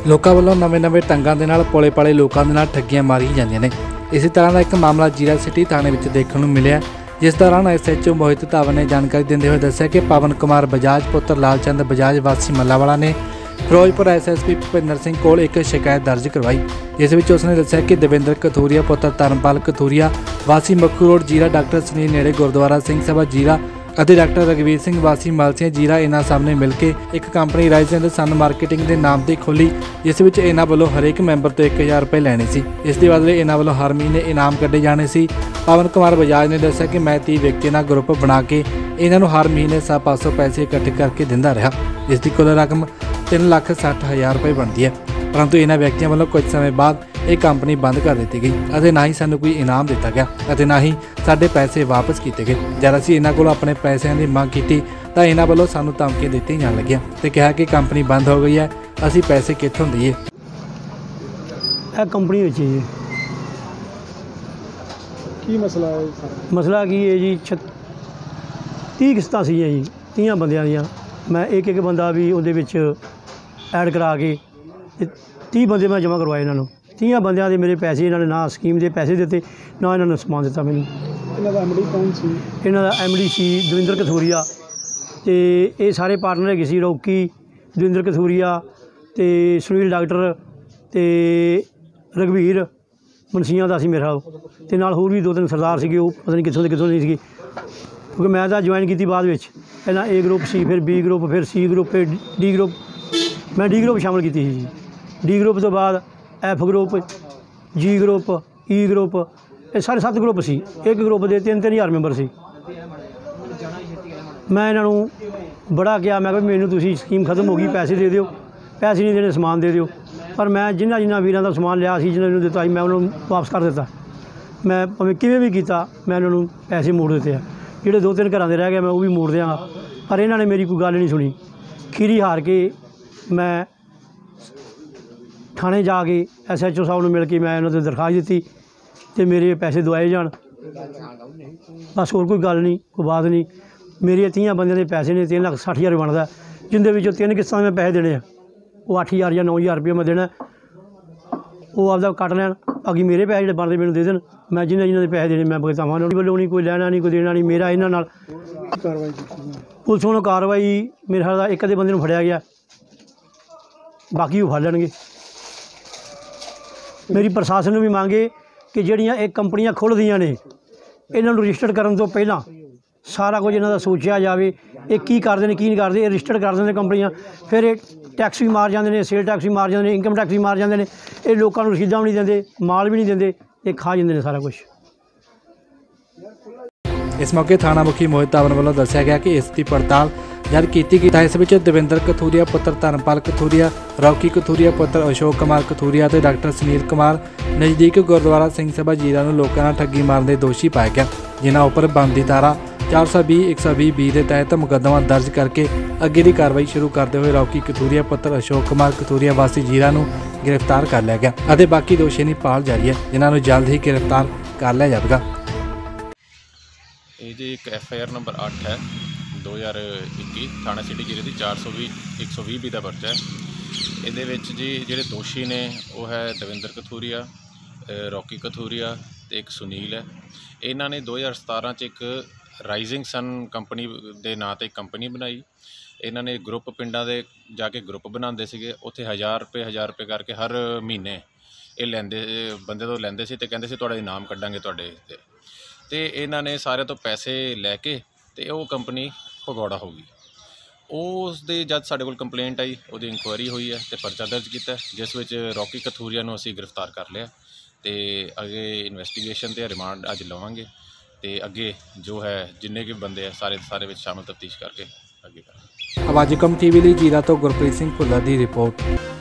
ਲੋਕਾਂ ਵੱਲੋਂ ਨਵੇਂ ਢੰਗਾਂ ਦੇ ਨਾਲ ਭੋਲੇ ਭਾਲੇ ਲੋਕਾਂ ਦੇ ਨਾਲ ਠੱਗੀਆਂ ਮਾਰੀਆਂ ਜਾਂਦੀਆਂ ਨੇ। ਇਸੇ ਤਰ੍ਹਾਂ ਦਾ ਇੱਕ ਮਾਮਲਾ ਜੀਰਾ ਸਿਟੀ ਥਾਣੇ ਵਿੱਚ ਦੇਖਣ ਨੂੰ ਮਿਲਿਆ, जिस दौरान SHO मोहित धावन ने जानकारी देते हुए दस्सिया कि पवन कुमार बजाज पुत्र लालचंद बजाज वासी मल्लावाला ने फिरोजपुर SSP भुपिंदर सिंह कोल एक शिकायत दर्ज करवाई, जिस विच उसने दस्सिया कि दविंदर कथूरिया पुत्र धर्मपाल कथूरिया वासी मक्खू रोड जीरा डॉक्टर सुनील नेड़े गुरुद्वारा सिंह सभा जीरा ਅਤੇ डॉक्टर रघवीर सिंह वासी मालसिया जीरा इन्हां सामने मिल के एक company Rise and Sun Marketing के नाम से खोली, जिस विच इन्हां वालों हरेक मैंबर तो 1000 रुपए लैने सी। इस दे बदले इन्हां वालों हर महीने इनाम कड्ढे जाने सी। पवन कुमार बजाज ने दस्सिया कि मैं 30 व्यक्तियों नाल ग्रुप बना के इन्हां नूं हर महीने 500 पैसे इकट्ठे करके दिंदा रहा, जिसकी कुल रकम 3,60,000 रुपए बनती है। परंतु इन्हां व्यक्तियों वालों कुछ समय बाद ये कंपनी बंद कर दी गई और ना ही सानू कोई इनाम दिता गया और ना ही साडे पैसे वापस किए गए। जब असीं इन्हां कोलों अपने पैसों की मंग की तो इन्हां वालों सानू धमकी दित्ती जाण लगियां ते कहा कि कंपनी बंद हो गई है, असीं पैसे कित्थों दईए। कंपनी विच जी की मसला है? मसला की है जी 30 किस्तां सी जी 30 बंदियां दियां, मैं एक बंदा भी उहदे विच ऐड करा के 30 बंदे मैं जमा करवाए इन्होंने। 30 बंदियां दे मेरे पैसे इन्होंने ना स्कीम के पैसे दिते ना इन्होंने समान दिता मैनूं। इन्हां दा MD कौन सी? इन्हां दा MD सी दविंदर कथूरिया ते ये सारे पार्टनर है सी रॉकी दविंदर कथूरिया ते सुनील डॉक्टर ते रघवीर मुंशियां दा सी मेरा ते नाल होर भी 2-3 सरदार सीगे, वो पता नहीं कित्थों नहीं सीगे क्योंकि मैं तो ज्वाइन की बाद विच पहला A ग्रुप सी, फिर B ग्रुप, फिर C ग्रुप, फिर D ग्रुप। मैं D ग्रुप शामिल की जी। D ग्रुप तो बाद F group, G group, E group, ये सारे 7 ग्रुप सी। एक ग्रुप के 3-3 हज़ार मैंबर सी। मैं इन्हों बड़ा किया, मैं मैनू तुसीं स्कीम खत्म हो गई, पैसे दे दिओ, पैसे नहीं देने समान दे दिओ। पर मैं जिन्होंने वीरां दा समान लिया जिन्होंने दिता मैं उन्होंने वापस कर दिता। मैं भावें किवें भी किया मैं उन्होंने पैसे मोड़ दिते हैं, जिहड़े 2-3 घरां दे रह गए मैं वो भी मोड़ देंगा, पर इन्होंने मेरी कोई गल नहीं सुनी। खीरी हार के मैं थाने जाके SHO साहब ने मिल के मैं उन्होंने दरखास्त दी तो मेरे पैसे दवाए जान, बस होर कोई गल नहीं, कोई बात नहीं। मेरे 30 बंदे के पैसे ने 3,60,000 बनता, जिंदे विचों 3 किस्तां में पैसे देने, वो 8,000 या 9,000 रुपया मैं देना, वो आपदा कट लैन, बाकी मेरे पैसे जो बनते मैंने दे देन। मैं जिन्हें पैसे देने मैं भुगतावां, वालों नहीं कोई लैना नहीं कोई देना नहीं। मेरा इन्हां नाल पुलिस वालों कार्रवाई मेरे ख्याल एक अद्धे बंदे नूं फड़िया गया, बाकी वो फड़ लैणगे। मेरी प्रशासन भी मांगे कि जिहड़ियां एक कंपनियां खुलदियां ने इन्हां नूं रजिस्टर्ड करन तो पहलां सारा कुछ इन्हां दा सोचिया जाए, ये की करदे ने की नहीं करदे। रजिस्टर्ड कर देंगे कंपनियां, फिर ये टैक्स भी मार जाते हैं, सेल टैक्स भी मार जाते हैं, इनकम टैक्स भी मार जाते हैं, ये लोगों को रसीदां भी नहीं देंगे, माल भी नहीं देंगे, ये खा जाते हैं सारा कुछ। इस मौके थाना मुखी मोहित धावन वालों दस्सिया गया कि इसकी पड़ताल जब की गई तो इस विच दविंदर कथूरिया पुत्र धर्मपाल कथूरिया, रॉकी कथूरिया पुत्र अशोक कुमार कथूरिया ते डॉक्टर सुनील कुमार नज़दीक गुरुद्वारा सिंह सभा जीरा नूं लोकां नाल ठगी मारन दे दोषी पाया गया, जिन्हां उपर बनदी धारा 420, 120 के तहत मुकदमा दर्ज करके अगे की कार्रवाई शुरू करते हुए रॉकी कथूरिया पुत्र अशोक कुमार कथूरिया वासी जीरा नूं गिरफ्तार कर लिया गया और बाकी दोषियों की भाल जारी है, जिन्हां नूं जल्द ही गिरफ्तार कर लिया जाएगा। ये जी एक FIR नंबर 8 है 2021 थाना सिटी जीरे की 420, 120 का पर्चा है। ये जी ਜਿਹੜੇ दोषी ने वो है दविंदर कथूरिया, रॉकी कथूरिया तो एक सुनील है। इन्हों ने 2017 च एक राइजिंग सन कंपनी के नाँ से एक कंपनी बनाई। इन्होंने ग्रुप पिंडा दे जाके ग्रुप बनाते थे, उत्थे 1,000 रुपये करके हर महीने ये लेंदे बंदे तो लेंदे सी ते कहंदे सी तुहाडा इनाम कड्डांगे तुहाडे ते इन्होंने सारे तो पैसे लैके ते वो कंपनी भगौड़ा हो गई। उस दे जद साडे कोल कंप्लेंट आई, उहदी इंक्वायरी हुई है तो परचा दर्ज किया, जिस विच रॉकी कथूरिया नूं असीं गिरफ्तार कर लिया तो अगे इन्वेस्टिगेशन ते रिमांड अज लवांगे तो अगे जो है जिन्ने भी बंदे हैं सारे विच शामिल तफ्तीश करके अगे करेंगे। आवाज़ कम TV ਲਈ जीरा तो गुरप्रीत सिंह भुल्लर की रिपोर्ट।